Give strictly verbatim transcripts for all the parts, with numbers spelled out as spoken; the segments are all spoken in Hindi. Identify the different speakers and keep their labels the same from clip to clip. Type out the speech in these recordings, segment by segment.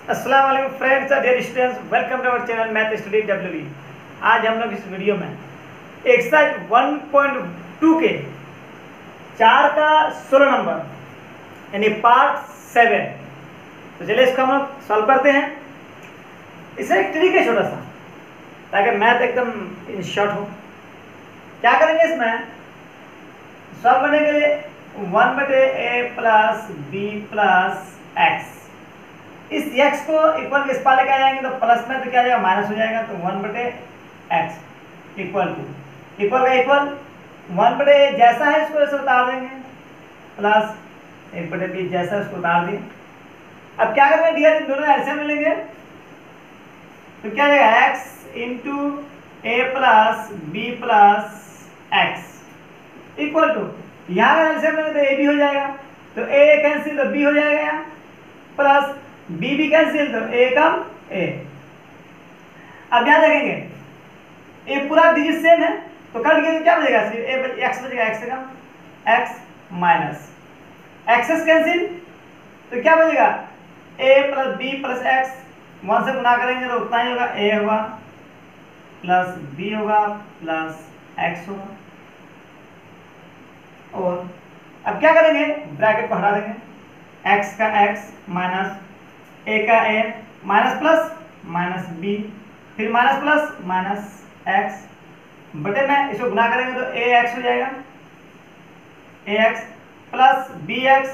Speaker 1: अस्सलाम वालेकुम friends, dear students, welcome to our channel math study WB. आज हम लोग इस वीडियो में एक्सरसाइज वन पॉइंट टू के चार का सोलह नंबर यानी पार्ट सेवन, तो चलिए इसको हम लोग सॉल्व करते हैं। इसमें एक ट्रिक है छोटा सा, ताकि मैथ एकदम इन शॉर्ट हो। क्या करेंगे इसमें सॉल्व करने के लिए, वन बटे A plus B plus X, इस x को इक्वल के इस पार लेके आ जाएंगे तो प्लस में तो क्या आ जाएगा, माइनस हो जाएगा। तो वन बटे एक्स इक्वल टू इक्वल का इक्वल वन बटे जैसा है इसको ऐसे उतार देंगे, प्लस एक बटे बी जैसा है उसको उतार दिए। अब क्या करेंगे डियर, इन दोनों एलसीएम ले लेंगे तो क्या जाएगा, x into A plus B plus X equal to, यहाँ का एलसीएम लेंगे तो ए बी हो जाएगा, तो ए कैंसिल तो बी हो जाएगा यहाँ, प्लस बी बी कैंसिल तो ए कम ए। अब यहां देखेंगे ए पूरा डिजिट सेम है तो कट गया तो क्या बचेगा, सिर्फ ए एक्स बचेगा, एक्स से कम एक्स माइनस एक्सेस कैंसिल तो क्या बचेगा, A plus B plus X, one से गुना करेंगे तो उतना ही होगा, ए होगा प्लस बी होगा प्लस एक्स होगा। और अब क्या करेंगे, ब्रैकेट को हटा देंगे, x का x माइनस a का a minus plus minus b, फिर माइनस प्लस माइनस x बटे में इसको गुना करेंगे तो ax हो जाएगा, ax plus bx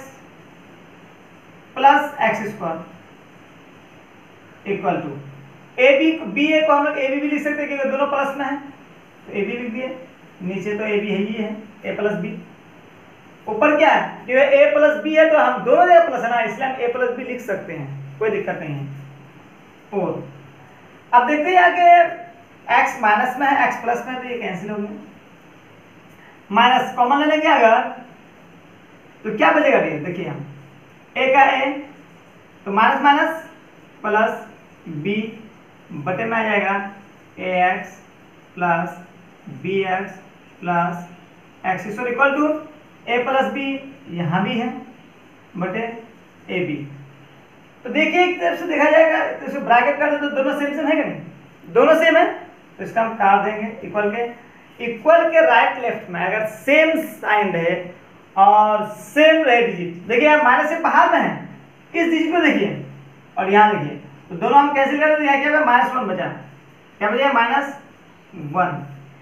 Speaker 1: plus x square equal to A B B A को हम लोग ए बी भी लिख सकते हैं क्योंकि दोनों प्लस में है, तो ए बी लिख दिए, नीचे तो ए बी है ही है, a प्लस बी, ऊपर क्या है, जो है a प्लस बी है तो हम दोनों जगह प्लस है ना, इसलिए हम a प्लस बी लिख सकते हैं, कोई दिक्कत नहीं है। और अब देखते हैं कि x माइनस में है, x प्लस में है तो ये कैंसिल हो गया, माइनस कॉमन ले लेंगे अगर तो क्या बचेगा, देखिए हम a का a तो माइनस माइनस प्लस b बटे में आ जाएगा ax plus bx plus X equal equal to a plus B, यहाँ भी है बटे ए बी। तो देखिए एक तरफ से देखा जाएगा तो इसको ब्रैकेट कर दे तो दोनों सेम सेम है कि नहीं, दोनों सेम है तो इसका हम काट देंगे, इक्वल के इक्वल के राइट लेफ्ट में अगर सेम साइन है और सेम रहे डिजिट, देखिए यहाँ माइनस से बाहर में है, इस डिजिट को देखिए और यहाँ देखिए, तो दोनों हम कैंसिल कर देते हैं, क्या माइनस वन बचा, क्या बचा माइनस वन,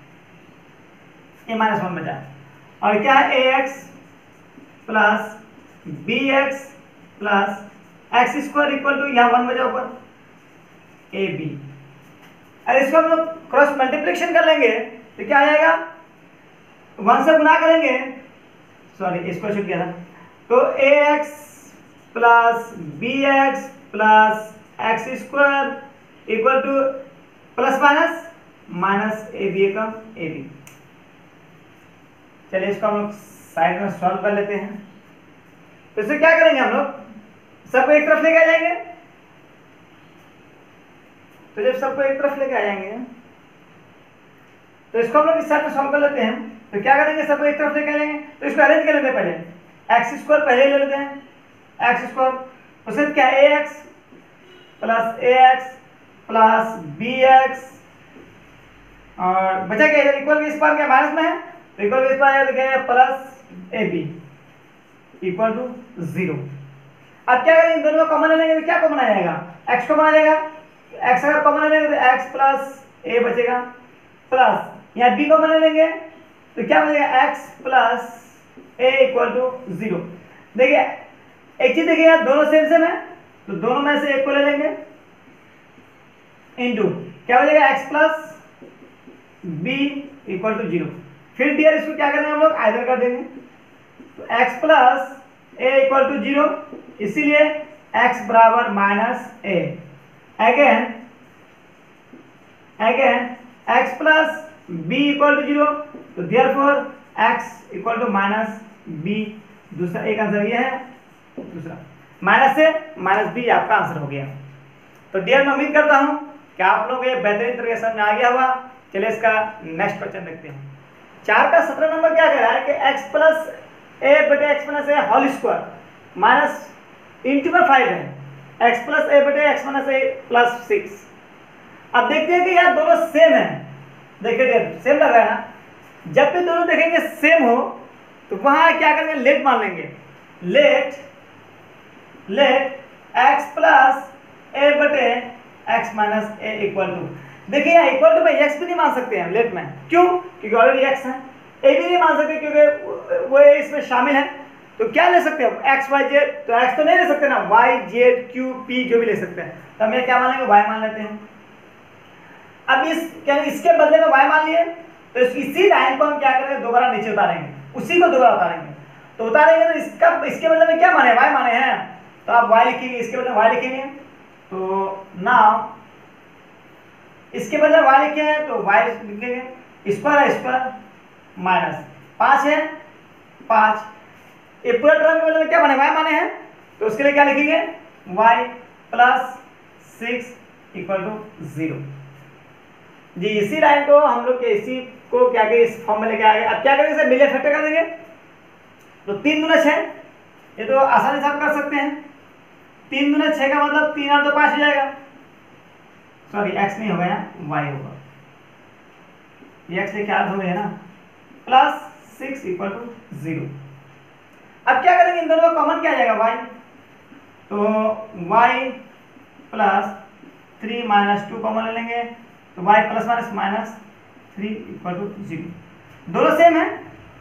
Speaker 1: ये माइनस वन बचा, और क्या है a x plus b x plus x square equal to, यहाँ वन बचा ऊपर ए बी। अरे इसको हम लोग क्रॉस मल्टीप्लिकेशन कर लेंगे तो क्या आ जाएगा, वन से गुना करेंगे, सॉरी इसको छूट गया था, तो a x plus b x plus x square equal to plus minus minus a b का ए बी। चलिए इसको हम लोग साइड में सॉल्व कर लेते हैं। तो इसे क्या करेंगे, हम लोग सबको एक तरफ लेके आ जाएंगे, तो जब सबको एक तरफ लेके आ जाएंगे तो इसको हम लोग इस साइड में सॉल्व कर लेते हैं। तो क्या करेंगे, सबको एक तरफ लेके आ जाएंगे तो इसको अरेंज कर लेते हैं, पहले एक्स स्क्वायर पहले ले लेते हैं, एक्स स्क्वायर उससे क्या a x plus a x plus b x, और बचा क्या इक्वल के इस पार क्या माइनस में है तो इक्वल के इस पार क्या plus a b equal to zero. अब क्या करेंगे, दोनों कॉमन ले लेंगे तो क्या कॉमन आ जाएगा, x कॉमन आ जाएगा, x अगर कॉमन ले लेंगे तो x प्लस a बचेगा, प्लस यहाँ b कॉमन ले लेंगे तो क्या बचेगा, x plus a equal to zero. देखिए एक चीज देखिए, यहाँ दोनों सेम सेम है तो दोनों में से एक को ले लेंगे, इनटू क्या बचेगा, x plus b equal to zero. फिर डियर इसको क्या करेंगे, हम लोग आइदर कर देंगे, तो x plus a equal to zero, इसीलिए x बराबर minus a, again again x plus b equal to zero, तो therefore x equal to minus b। दूसरा एक आंसर ये है, दूसरा माइनस से माइनस बी आपका आंसर हो गया। तो डियर मैं उम्मीद करता हूं कि आप लोग ये बेहतरीन तरीके से समझ में आ गया होगा। चलिए इसका नेक्स्ट क्वेश्चन देखते हैं। चार का सत्रह नंबर क्या कह रहा है कि x प्लस ए बटे x minus a whole square minus into में फाइव है, एक्स प्लस ए बटे x minus a plus six. अब देखते हैं कि यार दोनों सेम है, देखिए सेम लग रहा है ना। जब भी दोनों देखेंगे सेम हो तो वहां क्या करेंगे, लेट मान लेंगे, let let x plus a बटे x minus a equal to, देखिए यहाँ इक्वल टू में एक्स भी नहीं मान सकते हैं लेट में, क्यों? क्योंकि ऑलरेडी एक्स है। ए भी नहीं मान सकते क्योंकि वो इसमें शामिल है। तो क्या ले सकते हैं, एक्स वाई जेड, तो एक्स तो नहीं ले सकते ना, वाई जेड क्यू पी जो भी ले सकते हैं। तो हम ये क्या मान लेंगे, वाई मान लेते हैं। अब इस क्या इसके बदले में वाई मान लिए, तो इसी लाइन को हम क्या करेंगे, दोबारा नीचे उतारेंगे, उसी को दोबारा उतारेंगे। तो उतारेंगे तो इसका इसके बदले में क्या माने, वाई माने हैं, तो आप वाई लिखेंगे, इसके बदले वाई लिखेंगे। तो नाउ इसके बदले वाई लिखे हैं तो वाई लिखेंगे, स्क्वायर है स्क्वायर माइनस पाँच है पाँच, ये पूरा टर्म के बदले में क्या माने, वाई माने हैं, तो उसके लिए क्या लिखेंगे, y plus six equal to zero. जी इसी लाइन को हम लोग के इसी को क्या करें, इस फॉर्म में लेके आ गए। अब क्या करेंगे, मिले फैक्टर कर देंगे, तो तीन दूना छः, ये तो आसानी से आप कर सकते हैं। तीन दूना छः का मतलब तीन और दो पाँच हो जाएगा, सॉरी एक्स नहीं होगा यहाँ वाई होगा, ये एक्स लेके याद हो गया ना, plus six equal to zero. अब क्या करेंगे, इन दोनों का कॉमन क्या आ जाएगा, वाई, तो y plus three minus two common ले लेंगे, तो y plus minus minus three equal to zero. दोनों सेम है,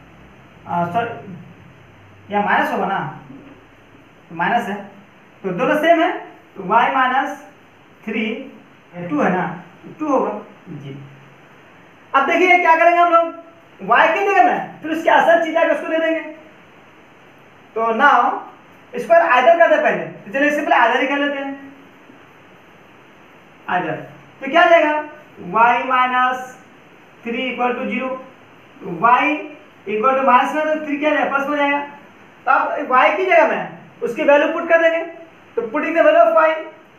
Speaker 1: सॉरी या माइनस होगा ना, तो माइनस है, तो दोनों सेम है, तो y माइनस थ्री टू है ना, टू होगा जी। अब देखिए क्या करेंगे हम लोग, y की जगह में फिर उसकी असल चीज आगे उसको दे देंगे। तो नाउ इसको आइदर करते पहले, तो चलिए इससे पहले आइदर ही कर लेते हैं, आइदर, तो क्या जाएगा, y minus three equal to zero, y equal to minus में तो थ्री क्या जाएगा, प्लस में जाएगा। तो अब y की जगह में उसकी वैल्यू पुट कर देंगे, तो putting the value of y,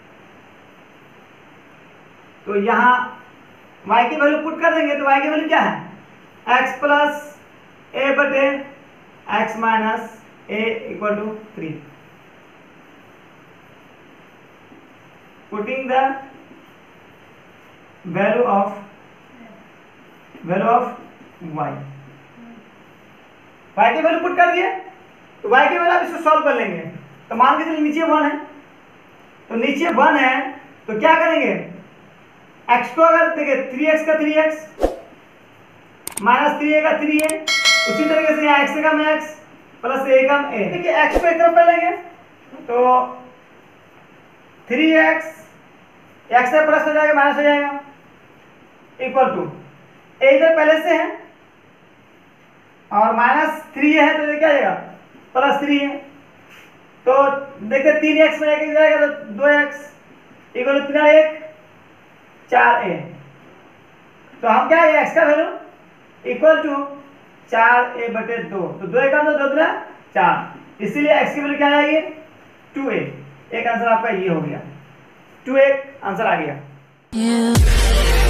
Speaker 1: तो यहाँ y की वैल्यू पुट कर देंगे, तो y की वैल्यू क्या है, x प्लस ए बटे x minus a equal to three, putting the value of value of y, y की वैल्यू पुट कर दिए, तो y की वैल्यू आप इसको सॉल्व कर लेंगे। तो मान के चलिए नीचे वन है, तो नीचे वन है तो क्या करेंगे, x को अगर देखिए थ्री एक्स का three x minus three a का थ्री ए, उसी तरीके से यहाँ x का में x प्लस ए का ए, देखिए x को एक तरफ कर लेंगे, तो थ्री एक्स एक्स से प्लस हो जाएगा माइनस हो जाएगा इक्वल टू ए इधर पहले से है और माइनस थ्री है, तो ये क्या आएगा, प्लस थ्री है, तो देखते तीन एक्स में एक जाएगा, तो दो एक्स इक्वल टू तीन एक चार ए, तो हम क्या है, एक्स का वैल्यू इक्वल टू चार ए बटे दो, तो दो एक दो दो दो चार, इसीलिए एक्स की वैल्यू क्या आएगी, टू ए। एक आंसर आपका ये हो गया, टू एक आंसर आ गया।